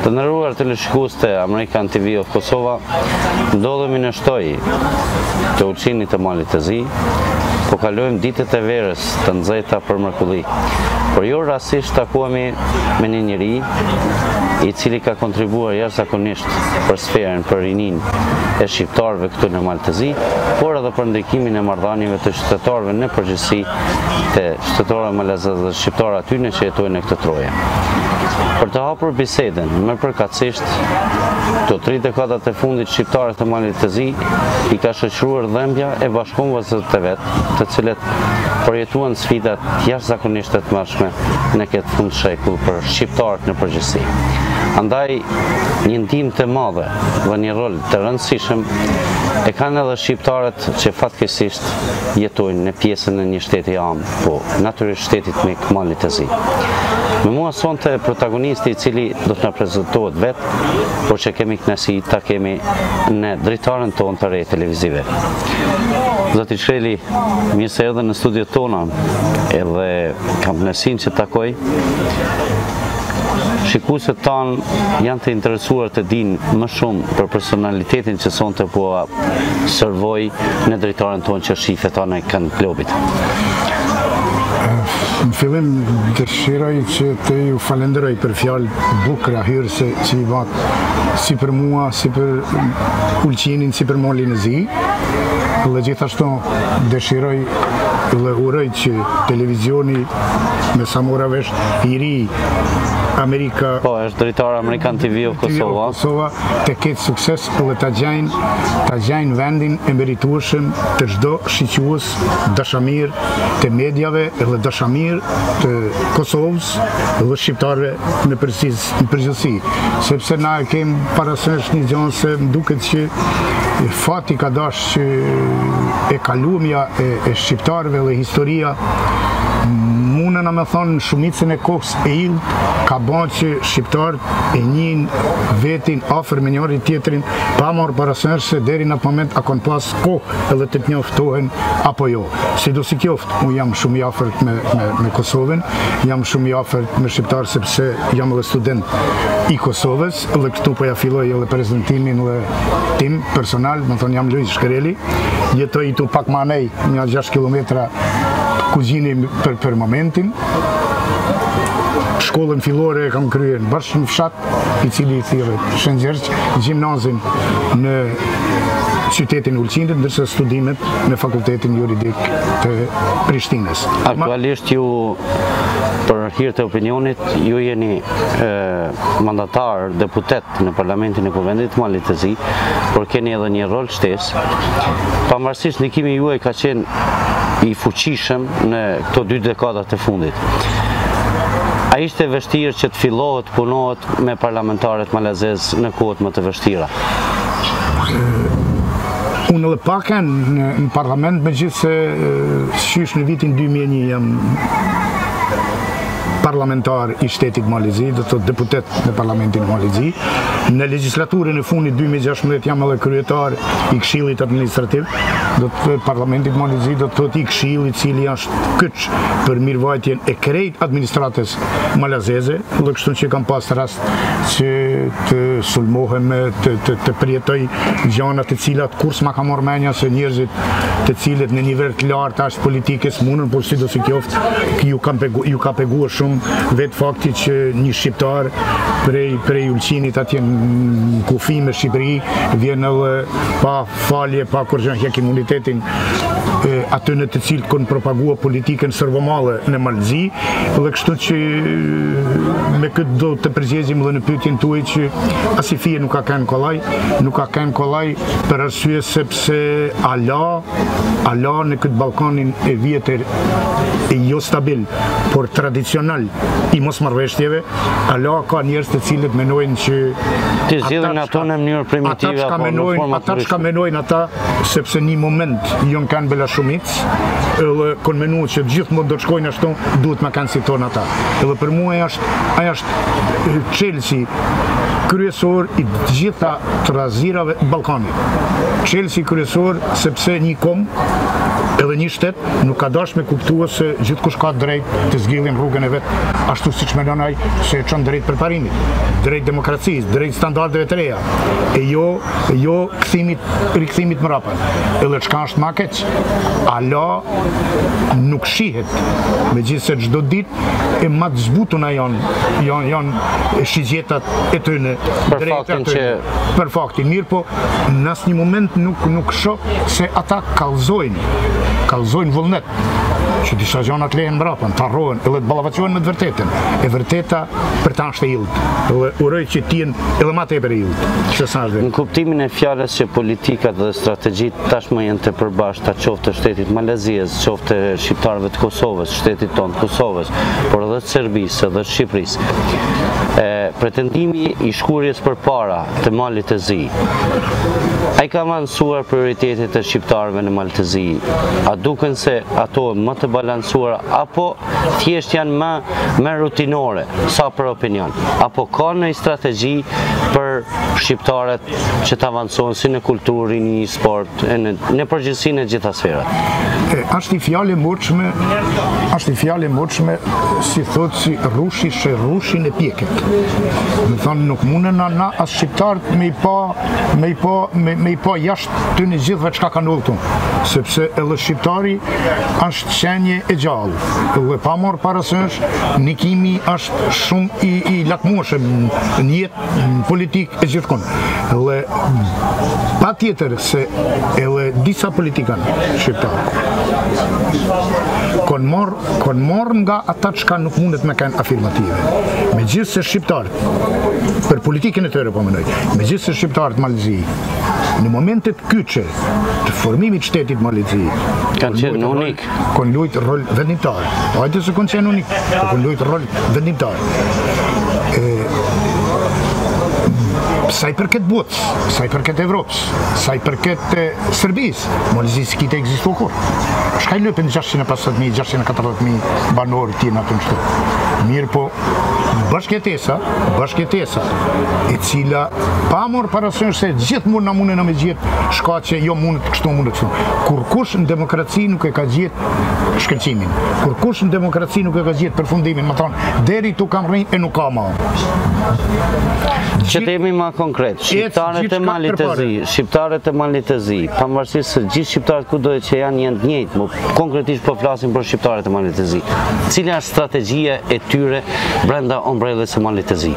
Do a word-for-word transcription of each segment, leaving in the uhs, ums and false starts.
Të nderuar teleshikues të American T V of Kosova, ndodhemi në shtoj të Ulçinit të Malit të Zi, po kalojmë ditët e verës të nxehta për mrekulli. Por jo rastisht takuami me një njeri i cili ka kontribuar jashtëzakonisht për sferën, për rinin e shqiptarëve këtu në Mal të Zi, por edhe për ndrikimin e marrëdhënieve të qytetarëve në përgjithësi të qytetarëve malazeze dhe shqiptarë aty në që jetojnë në këtë troje. Për të hapur bisedën, më përkatësisht, të tri dekadat e fundit shqiptarët të Malit të Zi i ka shoqëruar dhëmbja e bashkëpunëtorëve të vet, të cilët përjetuan sfidat jashtëzakonisht të tmerrshme në këtë fund shekull për shqiptarët në përgjithësi. Andaj, një ndihmë të madhe dhe një rol të rëndësishëm e kanë edhe shqiptarët që fatkeqësisht jetojnë në pjesën e një shteti am, po natyrisht shtetit me Malit të Zi. Me mua sonte protagonisti i cili do të na prezantohet vetë, por që kemi kënaqësi ta kemi në drejtaren tonë të re televizive. Zoti Shkreli, mirë se erdhe në studiot tona, edhe kam kënaqësinë që takoj. Shikuesit tanë janë të interesuar të dinë më shumë për personalitetin që sonte po servoj në drejtaren tonë që shifet anë e kanë klubit. Në fillim dëshiroj që të ju falenderoj për fjalë bukura hyrëse që i vatë si për mua, si për Ulçinin, si për Malin e Zi. Dhe gjithashtu dëshiroj dhe uroj që televizioni me sa mora vesh i ri Amerika, po, është drejtar American T V of Kosova. Kosova të ketë sukses dhe ta gjajnë, ta gjajnë vendin e meritueshëm të çdo shiques dashamir të mediave dhe dashamir të Kosovës dhe shqiptarëve në përgjithësi. Sepse na e kemi parasysh një gjë se më duket që fati ka dash që e kalumja e, e shqiptarëve dhe historia mune na me thonë në shumicën e kohës e illt ka bën që shqiptarët e njihin vetin afër me njëri tjetrin pa marrë parasysh se deri në atë moment a kanë pas kohë edhe të të njoftohen apo jo. Sidosi qoftë, unë jam shumë i afërt me, me, me Kosovën, jam shumë i afërt me shqiptarë sepse jam edhe student i Kosovës dhe këtu po ja filloj edhe prezantimin dhe tim personal, më thonë jam Luiz Shkreli, jetoj tu pak më anej, një gjashtë kilometra kuzhini për, për momentin. Shkollën fillore e kam kryer bashkë në fshat i cili i thirret Shëngjerq, gjimnazin në qytetin Ulçinit, ndërsa studimet në fakultetin juridik të Prishtinës. Aktualisht ju, për hir të opinionit, ju jeni e, mandatar, deputet në Parlamentin e Kuvendit Malit të Zi, por keni edhe një rol shtesë. Pavarësisht ndikimi juaj ka qenë i fuqishëm në këto dy dekadat e fundit. A ishte vështirë që të fillohet, punohet me parlamentarët malazez në kohët më të vështira? Unë edhe paken në, në parlament, me gjithë se shysh në vitin dy mijë e një jam parlamentar i shtetit Malit të Zi, do të thotë deputet në parlamentin Malit të Zi. Në legjislaturën e fundit dy mijë e gjashtëmbëdhjetë jam edhe kryetar i Këshillit Administrativ, do të thotë parlamentit Malit të Zi, do të thotë i këshillit i cili është kyç për mirëvajtjen e krejt administratës malazeze, dhe kështu që kam pas rast që të sulmohem, të, të, të përjetoj gjëra të cilat kur s'ma ka marrë mendja se njerëzit të cilët në nivel të lartë as politikës mundën, por sidosi qoftë ju kam pegu, ju ka peguar shumë vetë fakti që një shqiptar prej, prej Ulçinit atje në kufi me Shqipëri vjen edhe pa falje, pa kurrë hjek imunitetin aty në të cilët kanë propaguar politikën servomalle në Mal të Zi, dhe kështu që me këtë do të përgjigjim edhe në pyetjen tuaj që as i fije nuk ka kanë kollaj, nuk ka kanë kollaj për arsye sepse ala ala në këtë Ballkanin e vjetër e jo stabil, por tradicional i mosmarrveshjeve, ala ka njerëz të cilët mendojnë që ti zgjidhen ato në mënyrë primitive apo në forma ata çka mendojnë ata sepse në një moment jon kanë bela shumic, edhe kanë menuar që gjithmonë do të shkojnë ashtu, duhet më kanë si ton ata. Edhe për mua është ai është Chelsea kryesor i gjitha trazirave Ballkanit. Chelsea kryesor sepse një kom Edhe një shtet nuk ka dash me kuptua se gjithkush ka drejt të zgjidhin rrugën e vet, ashtu siç mendon ai se e çon drejt përparimit, drejt demokracisë, drejt standardeve të reja, e jo e jo kthimit rikthimit mrapa. Edhe çka është më keq, ala nuk shihet, megjithëse çdo ditë e më të zbutuna janë janë janë shigjetat e tyre drejt aty. Për faktin mirë, po në asnjë moment nuk nuk shoh se ata kallzojnë, kallzojnë vullnet, që disa gjëra të lehen mbrapa, të harrohen, edhe të ballafaqohen me të vërtetën. E vërteta për ta është e illt. Edhe uroj që të jenë edhe më tepër e illt. Se sa është. Në kuptimin e fjalës që politikat dhe strategjitë tashmë janë të përbashkëta, qoftë të shtetit Malezisë, qoftë të shqiptarëve të Kosovës, shtetit tonë të Kosovës, por edhe të Serbisë dhe të Shqipërisë. E, pretendimi i shkurjes përpara të Malit të Zi, ai ka avancuar prioritetet e shqiptarëve në Mal të Zi? A duken se ato më të balancuara apo thjesht janë më më rutinore, sa për opinion? Apo ka një strategji për shqiptarët që të avancojnë si në kulturë, në sport, në, në përgjithësinë e gjitha sferat? E, është i fjalë e murçme, është i fjalë e murçme, si thotë si rushi she rushin e pjeket. Do thonë nuk mundën na, na as shqiptarët me i pa me i pa me, me i pa jashtë të një gjithëve çka kanë ullëtu, sepse edhe shqiptari është qenje e gjallë, edhe pa marrë parasysh nikimi është shumë i, i lakmueshëm në jetë në politikë e gjithkund. Edhe pa tjetër se edhe disa politikanë shqiptarë kanë marrë kanë marrë nga ata çka nuk mundet me kanë afirmative. Megjithëse shqiptarët për politikën e tyre po mendoj, megjithëse shqiptarët Malezi në momentet kyçe të formimit të shtetit Malezi kanë qenë unik, kanë luajtur rol vendimtar. Hajde se kanë qenë unik, kanë luajtur rol vendimtar. E, sa i përket botës, sa i përket Evropës, sa i përket e, Serbisë, Malezi s'kite ekzistu kur. Shka i lëpën gjashtëqind e pesëdhjetë mijë, gjashtëqind e katërdhjetë mijë banorë tjenë atë në shtet. Mirë po, bashkëtesa, bashkëtesa, e cila pa morë parasysh se gjithë mund na mundën me gjithë shka që jo mund kështu mund kështu. Kur kush në demokraci nuk e ka gjithë shkëlqimin, kur kush në demokraci nuk e ka gjithë përfundimin, më thonë, deri tu kam rrinë e nuk ka ma. Që të jemi ma konkret, shqiptarët e Malit të Zi, shqiptarët e Malit të Zi, pavarësisht se gjithë shqiptarët kudo që janë janë të njëjtë, mo konkretisht po flasim për shqiptarët e Malit të Zi. Cila është strategjia e tyre brenda ombrellës së Malit të Zi?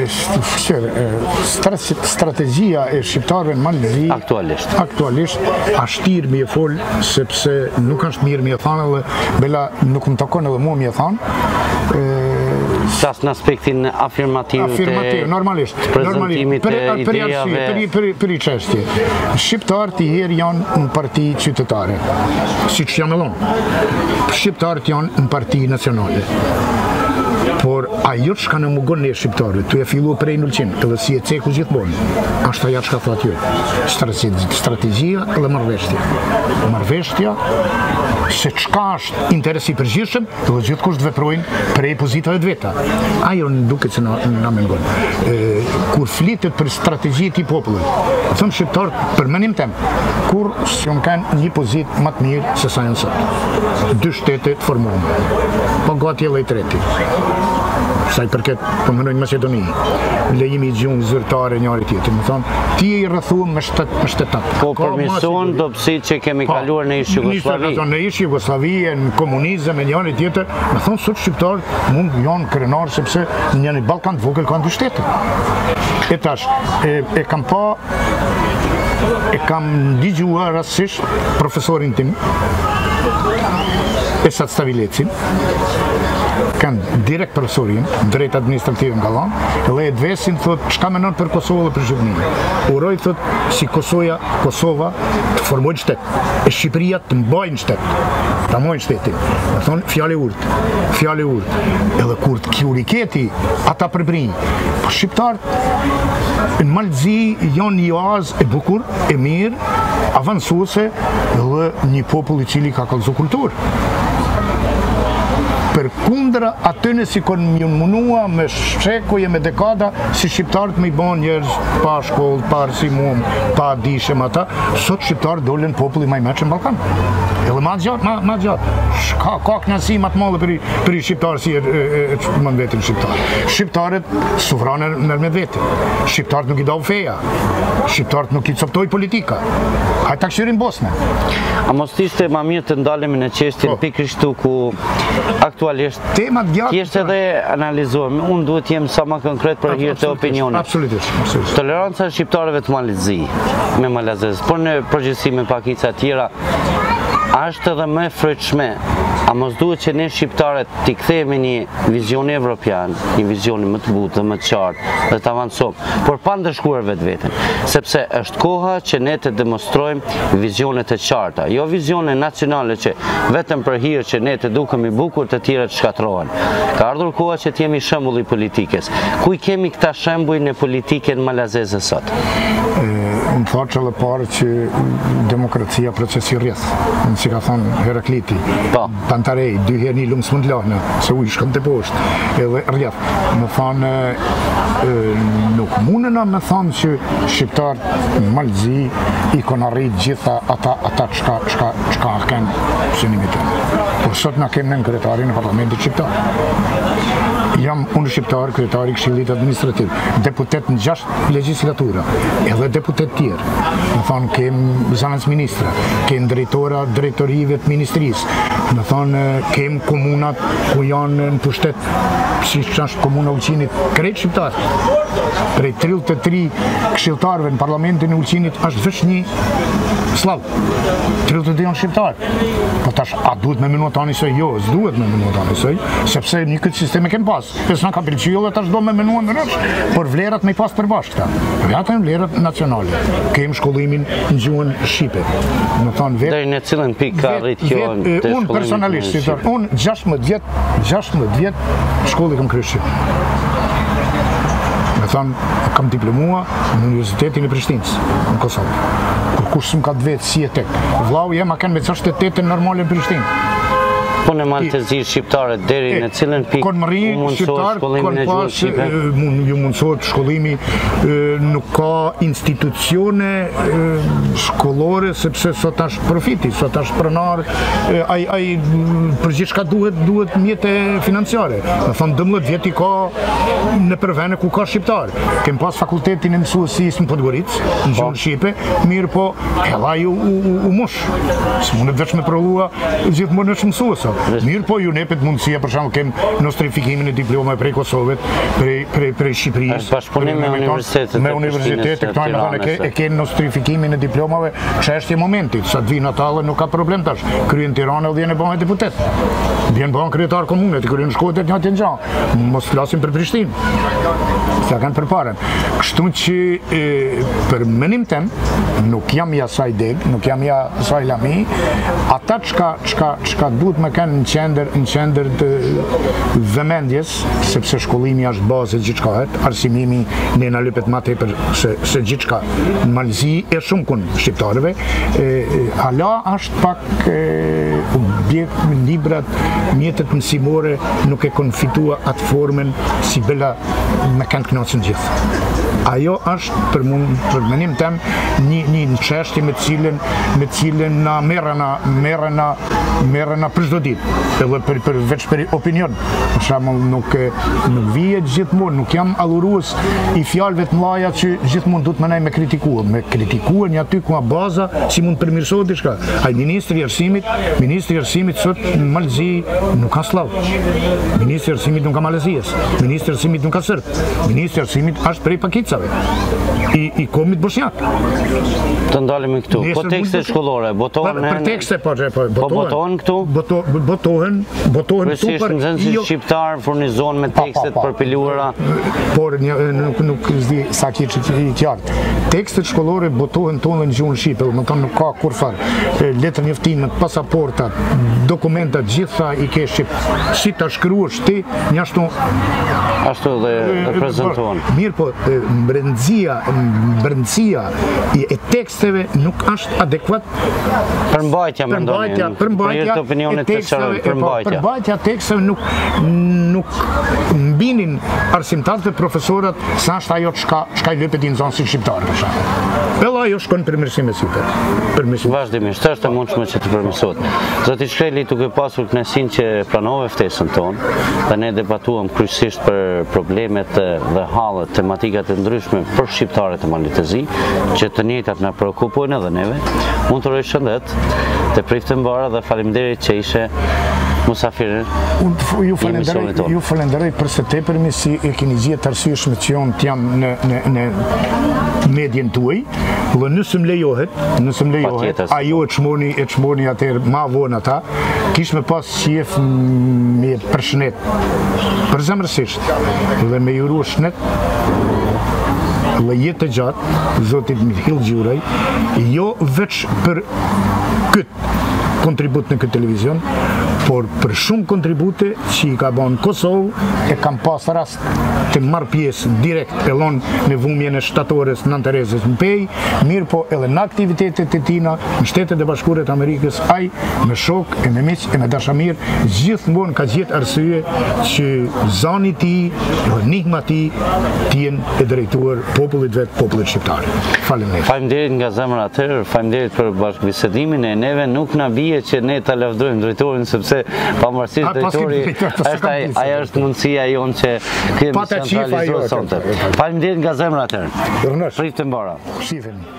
Strategjia e shqiptarëve në Malit të Zi aktualisht. Aktualisht ashtir mi e fol sepse nuk është mirë mi e thanë dhe bela nuk më takon edhe mua mi e thanë. Qas në aspektin afirmativ, afirmativ të normalisht, prezentimit të idejave. Për, për i qështje, shqiptarët i herë janë në parti qytetare, si që jam e lonë. Shqiptarët janë në parti nacionale. Por ajo që ka në mugon në shqiptarët, tu e fillu prej nullqin, edhe si e ceku gjithmonë, është aja që ka thot ju. Strategjia dhe marrëveshtja. Marrëveshtja, se qka është interesi përgjithshëm, dhe gjithë kusht veprojnë prej pozitave të veta. Ajo në duke që na mengon. Kur flitet për strategjitë i popullit, thëmë shqiptarët, për menim tem, kur së jonë kanë një pozit më të mirë se sa janë sot. Dy shtete të formohme, po gati edhe i treti. Sa i përket përmenojnë Macedoni, lejimi i gjumë zyrtare njëri tjetër, më thonë, ti e i rrëthuar me shtetat. Po përmison dobësi që kemi kaluar në ish Jugosllavi. Në ish Jugosllavi, në komunizëm e njëri tjetër, më thonë, sot shqiptarët mund janë krenar sepse në një Ballkan të vogël kanë dy shtete. E tash, e, e kam pa, e kam digjuar rastësisht profesorin tim, Esat Stavilecin, kanë direkt profesorin, drejt administrative nga dhanë, dhe e dvesin, thot, çka menon për Kosovë dhe për Shqipërinë. Uroj, thot, si Kosoja, Kosova të formojnë shtet, e Shqipëria të mbajnë shtet, të mbajnë shtetin. Dhe thonë, fjale urt, fjale urt. Edhe kur të kjo riketi, ata përbrinjë. Po shqiptarët, në Malzi janë një oazë e bukur, e mirë, avancuese dhe një popull i cili ka kallëzu kulturë. Për përkundra atyne si kon mjë munua me shekuje, me dekada, si shqiptarët me i bon njerëz pa shkollë, pa arsimum, pa dishem ata, sot shqiptarët dolen populli ma i meqë në Balkan. Edhe ma gjatë, ma, ma gjatë. Ka, ka knasi ma të madhe për i, për i shqiptarë si e, e, e, e më vetin shqiptarë. Shqiptarët suvranë nërë me vetin. Shqiptarët nuk i dau feja. Shqiptarët nuk i coptoj politika. Hajtë ta këshirin Bosnë. A mos t'ishte ma mirë të ndalemi në qeshtin pikërishtu ku aktualisht t'jeshtë edhe analizuar. Unë duhet jem sa ma konkret për hirë të opinionit. Absolutisht. Toleranca e shqiptarëve të Malizzi me Malazez, por në përgjithësi me pakica tjera, është edhe më frytshme. A mos duhet që ne shqiptarët t'i kthehemi një vizion evropian, një vizion më të butë dhe më të qartë dhe të avancomë, por pa ndëshkuar vetë vetën, sepse është koha që ne të demonstrojmë vizionet e qarta, jo vizione nacionale që vetëm për hir që ne të dukemi bukur të tjera të shkatrohen. Ka ardhur koha që t'jemi shembull i politikës. Ku i kemi këta shembuj në politikën malazeze sot? Më thotë që dhe parë që demokracia procesi rreth, në që ka thonë Herakliti, Pantarej, dy herë një lumë së mund lahnë, se u i shkëm të poshtë, edhe rreth. Më thonë, nuk mundëna me thonë që shqiptarë në Malzi i kon arrit gjitha ata ata qka qka qka kenë synimit të. Por sot na kemë në kryetari në parlamentit shqiptar. Jam unë shqiptar, kryetari i Këshillit Administrativ, deputet në gjashtë legislatura, edhe deputet tjerë. Më thonë, kemë zanës ministra, kemë drejtora, drejtorive të ministrisë, më thonë, kemë komunat ku janë në pushtet, si që është komuna Ulqinit, krejt shqiptar. Prej tridhjetë e tri këshilltarëve në parlamentin e Ulqinit është veç një slav. tridhjetë e dy janë shqiptar. Po tash, a duhet me minu tani soj? Jo, s'duhet me minu tani soj, sepse një këtë sisteme kemë pas. Pes në ka pëlqyer dhe tash do me menu në rrësh, por vlerat me i pas përbashkë këta. Vlerat e vlerat nacionale. Kemë shkollimin në gjuhën shqipe. Më thonë vetë. Deri në cilën pikë ka arrit kjo të shkollimit? Unë personalisht, unë gjashtëdhjetë vjet, gjashtëdhjetë vjet shkolli kam kryer shqip. Me thonë, kam diplomua në Universitetin e Prishtinës, në Kosovë. Kur kush s'm ka të vetë si e tek. Vllau jem a kanë me çështë tetën normale në Prishtinë. Po në maltezi shqiptare, deri në cilën pikë u mundësohet shkollimin e gjuhës shqipe? Ju mundësohet shkollimi, nuk ka institucione shkollore, sepse sot është profiti, sot është pronar, ai për gjithçka duhet duhet mjete financiare. Do thonë dëmbëdhjetë vjet i ka në përvene ku ka shqiptar. Kem pas fakultetin e mësuesisë në Podgoricë, në gjuhën shqipe, mirë po edhe ai u mush. S'mundet veç me provua gjithmonë është mësuesa. Mirë po ju nepet mundësia, për shembull kemë nostrifikimin e diplomave prej Kosovës, prej prej prej Shqipërisë. Është bashkëpunim me universitetet. Me universitetet këto në thonë e kanë nostrifikimin e diplomave, çështje momentit, sa të vinë ata nuk ka problem tash. Kryen Tiranë dhe janë bën deputet. Vjen bën kryetar komune, të kryen Shkodër një atë gjë. Mos flasim për Prishtinë. Sa kanë përpara. Kështu që për menim tem nuk jam ja saj deg, nuk jam ja saj lami, ata çka çka çka duhet më kanë në qendër në qendër të vëmendjes, sepse shkollimi është bazë e gjithçkahet, arsimimi ne na lypet më tepër se se gjithçka. Në Malzi e shumë kun shqiptarëve, hala është pak objekt me librat, mjetet mësimore nuk e kanë fitua atë formën si bela me kanë kënaqur gjithë. Ajo është për mund për menim tem një një çështje me cilën me cilën na merrena merrena merrena për çdo ditë, edhe për për veç për opinion. Për shembull nuk nuk vihet gjithmonë, nuk jam adhurues i fjalëve të mëdha që gjithmonë duhet më nej me kritikuar, me kritikuar një aty ku ka baza si mund të përmirësohet diçka. Ai ministri i arsimit, ministri i arsimit sot në Malzi nuk ka slav. Ministri i arsimit nuk ka malazijës, ministri i arsimit nuk ka serb, ministri i arsimit është prej pakicave. I i komit bosnjak. Të ndalemi këtu. Po tekstet shkollore botohen për tekste po po botohen këtu? Botohen, botohen këtu për nxënësit shqiptar furnizohen me tekstet përpiluara. Por nuk nuk di sa ki i qartë. Tekstet shkollore botohen tonë në gjuhën shqipe, do të thonë nuk ka kurfar. Letër njoftime, pasaporta, dokumenta gjitha i ke shqip. Si ta shkruash ti, një ashtu ashtu dhe prezantohen. Mirë po, brendësia, brendësia e teksteve nuk është adekuat Përmbajtja më ndoni, për të opinionit të qërën, përmbajtja. Përmbajtja teksteve nuk, nuk mbinin arsimtarët e profesorat sa është ajo çka çka i vepet i nxënësit shqiptar për shembull. Edhe ajo shkon përmirësim e sytë. Përmirësim. Vazhdimisht, është e mundshme që të përmirësohet. Zoti Shkreli duke pasur kënaqësinë që pranove ftesën tonë, dhe ne debatuam kryesisht për problemet dhe hallet, tematikat e ndryshme për shqiptarët e Malit të Zi, që të njëjtat na shqetësojnë edhe neve. Unë të uroj shëndet, të priftë mbara dhe faleminderit që ishe musafirë i emisionit tonë. Ju falenderoj për së tepërmi si e keni gjetë arsyeshme që unë të jam në, në, në medjen tuaj, dhe nëse më lejohet, nëse më lejohet, ajo e çmoni e çmoni atëherë ma vonë ata, kish me pas qef me përshënet përzemërsisht dhe me juru shënet dhe jetë të gjatë zotit Mikhill Gjuraj, jo veç për këtë kontribut në këtë televizion, por për shumë kontribute që i ka banë Kosovë, e kam pas rast të marrë pjesë direkt e lonë me vumjen e shtatores Nën Terezës në Pej, mirë po edhe në aktivitetet e tina në Shtetet e Bashkuara të Amerikës, ai me shok e me miq e me dashamir, gjithmonë ka gjetë arsye që zani i tij, nihma e tij të jenë e drejtuar popullit vet, popullit shqiptar. Faleminderit. Faleminderit nga zemra atëherë, faleminderit për bashkëbisedimin e neve, nuk na bie që ne ta lavdërojmë drejtorin sepse pavarësisht drejtori është ajo është mundësia jonë që kemi centralizuar sonte. Faleminderit nga zemra atëherë. Priftë mbara. Shifemi.